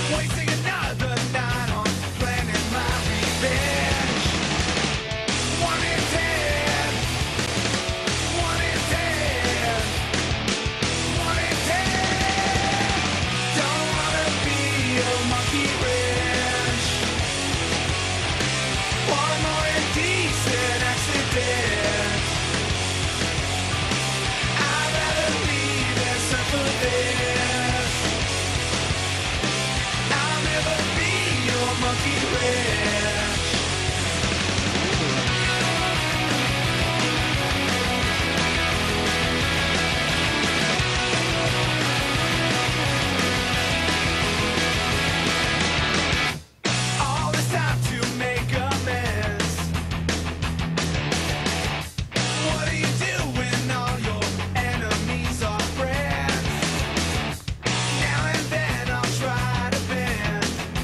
Wasting another night on planning my revenge. 1 in 10. 1 in 10. 1 in 10. Don't wanna be a monkey wrench. One more indecent accident. I'd rather leave than suffer this. I'll never be your monkey wrench. All this time to make amends. What do you do when all your enemies are friends? Now and then I'll try to bend.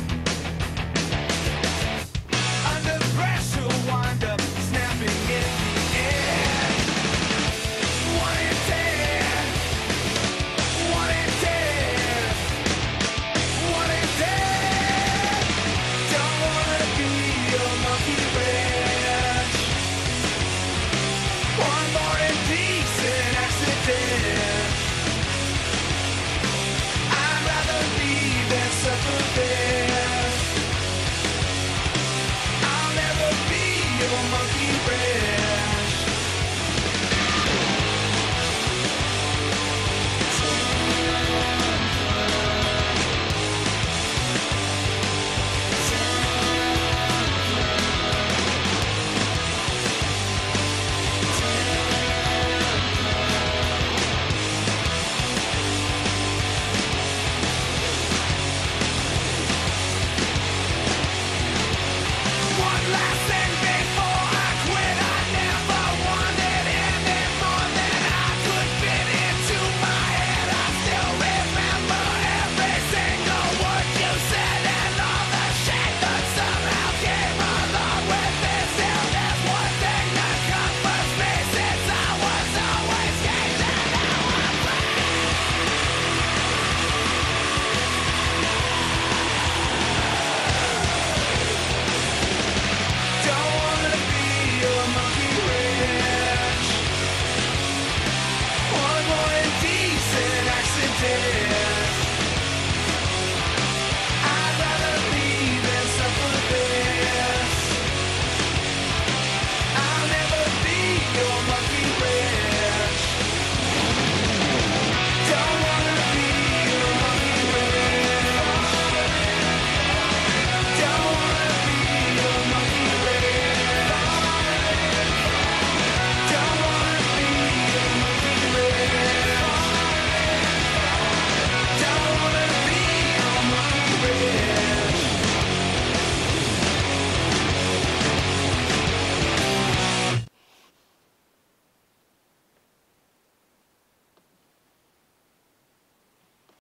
Under pressure, wind up snapping in the end. 1 in 10. 1 in 10. 1 in 10. Don't wanna be your monkey wrench. One more indecent accident. I'd rather leave than suffer